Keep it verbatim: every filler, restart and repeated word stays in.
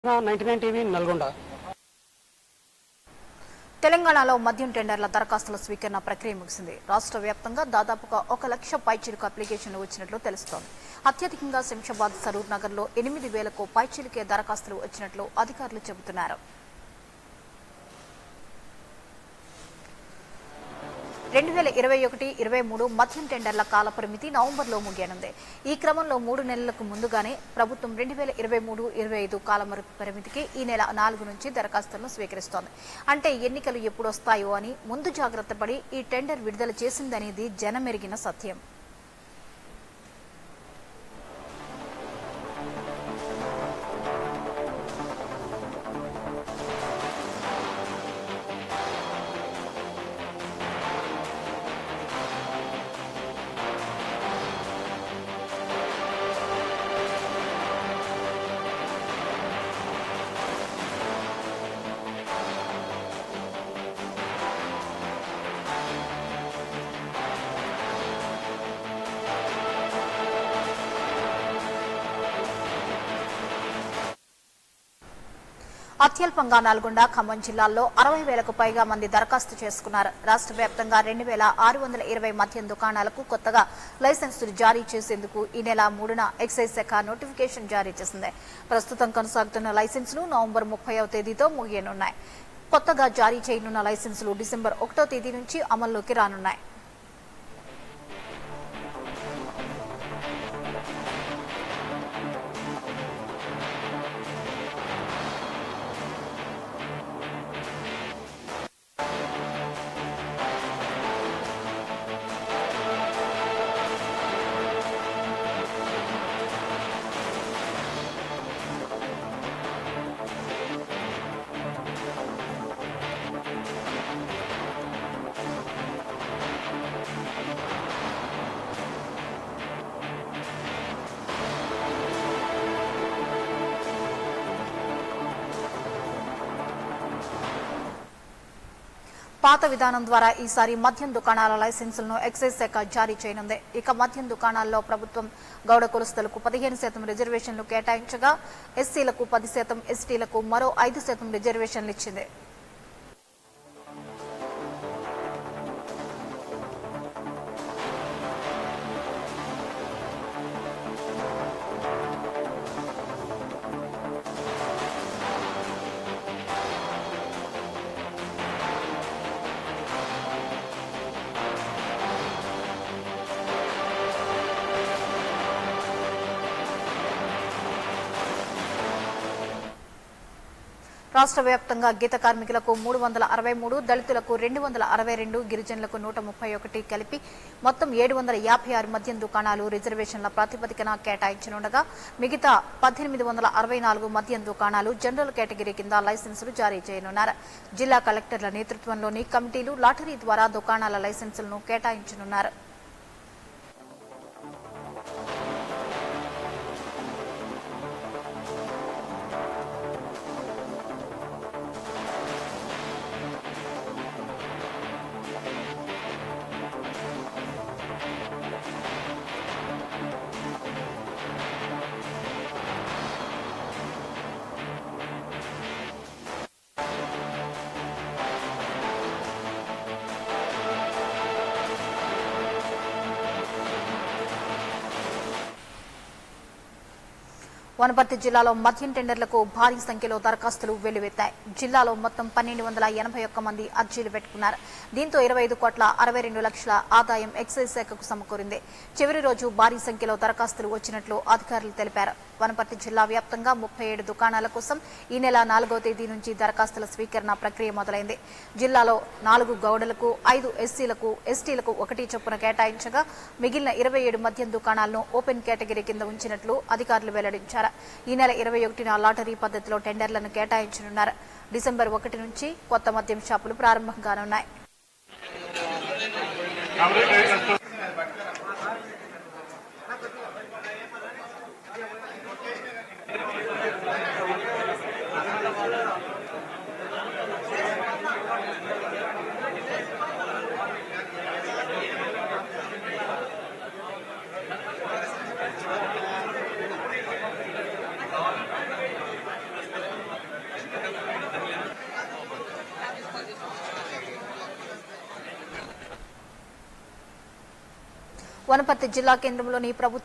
Ninety nine TV Nalgonda. తెలంగాణలో మద్యం టెండర్ల దరఖాస్తుల స్వీకరణ ప్రక్రియ ముగిసింది. రాష్ట్ర వ్యాప్తంగా దాదాపుగా ఒక లక్ష పైచిలుకు అప్లికేషన్లు వచ్చినట్లు తెలుస్తోంది. అత్యధికంగా శంషాబాద్, సరూర్ నగర్ లో ఎనిమిది వేలకు పైచిలుకే దరఖాస్తులు వచ్చినట్లు అధికారులు చెబుతున్నారు. రెండు వేల ఇరవై ఒకటి ఇరవై మూడు మద్యం టెండర్ల కాల పరిమితి నవంబర్లో ముగియనుంది. ఈ క్రమంలో మూడు నెలలకు ముందుగానే ప్రభుత్వం రెండు వేల ఇరవై మూడు ఇరవై ఐదు కాల పరిమితికి ఈ నెల నాలుగు నుంచి దరఖాస్తులను స్వీకరిస్తోంది. అంటే ఎన్నికలు ఎప్పుడొస్తాయో అని ముందు జాగ్రత్త పడి ఈ టెండర్ విడుదల చేసిందనేది జనమెరిగిన సత్యం. అత్యల్పంగా నల్గొండ, ఖమ్మం జిల్లాల్లో అరవై వేలకు పైగా మంది దరఖాస్తు చేసుకున్నారు. రాష్ట్ర వ్యాప్తంగా రెండు వేల ఆరు వందల ఇరవై మద్యం దుకాణాలకు కొత్తగా లైసెన్సులు జారీ చేసేందుకు ఈ నెల మూడున ఎక్సైజ్ శాఖ నోటిఫికేషన్ జారీ చేసింది. ప్రస్తుతం కొనసాగుతున్న లైసెన్సులు నవంబర్ ముప్పైవ తేదీతో ముగియనున్నాయి. కొత్తగా జారీ చేయనున్న లైసెన్సులు డిసెంబర్ ఒకటో తేదీ నుంచి అమల్లోకి రానున్నాయి. పాత విధానం ద్వారా ఈసారి మద్యం దుకాణాల లైసెన్సులను ఎక్సైజ్ శాఖ జారీ చేయనుంది. ఇక మద్యం దుకాణాల్లో ప్రభుత్వం గౌడ కులస్తులకు పదిహేను శాతం రిజర్వేషన్లు కేటాయించగా ఎస్సీలకు పది శాతం, ఎస్టీలకు మరో ఐదు శాతం రిజర్వేషన్లు ఇచ్చింది. రాష్ట్ర వ్యాప్తంగా గీత కార్మికులకు మూడు వందల అరవై మూడు, దళితులకు రెండు వందల అరవై రెండు, గిరిజనులకు నూట ముప్పై ఒకటి కలిపి మొత్తం ఏడు వందల యాభై ఆరు మద్యం దుకాణాలు రిజర్వేషన్ల ప్రాతిపదికన కేటాయించనుండగా మిగతా పద్దెనిమిది వందల అరవై నాలుగు మద్యం దుకాణాలు జనరల్ కేటగిరీ కింద లైసెన్సులు జారీ చేయనున్నారు. జిల్లా కలెక్టర్ల నేతృత్వంలోని కమిటీలు లాటరీ ద్వారా దుకాణాల లైసెన్సులను కేటాయించనున్నారు. వనపర్తి జిల్లాలో మద్యం టెండర్లకు భారీ సంఖ్యలో దరఖాస్తులు వెల్లువెత్తాయి. జిల్లాలో మొత్తం పన్నెండు వందల ఎనభై ఒక్క మంది అర్జీలు పెట్టుకున్నారు. దీంతో ఇరవై ఐదు కోట్ల అరవై రెండు లక్షల ఆదాయం ఎక్సైజ్ శాఖకు సమకూరింది. చివరి రోజు భారీ సంఖ్యలో దరఖాస్తులు వచ్చినట్లు అధికారులు తెలిపారు. వనపర్తి జిల్లా వ్యాప్తంగా ముప్పై ఏడు దుకాణాల కోసం ఈ నెల నాలుగో తేదీ నుంచి దరఖాస్తుల స్వీకరణ ప్రక్రియ మొదలైంది. జిల్లాలో నాలుగు గౌడలకు, ఐదు ఎస్సీలకు, ఎస్టీలకు ఒకటి చొప్పున కేటాయించగా మిగిలిన ఇరవై ఏడు మద్యం దుకాణాలను ఓపెన్ కేటగిరీ కింద ఉంచినట్లు అధికారులు వెల్లడించారు. ఈ నెల ఇరవై ఒకటిన లాటరీ పద్ధతిలో టెండర్లను కేటాయించనున్నారు. డిసెంబర్ ఒకటి నుంచి కొత్త మద్యం షాపులు ప్రారంభం కానున్నాయి. వనపర్తి జిల్లా కేంద్రంలోని ప్రభుత్వ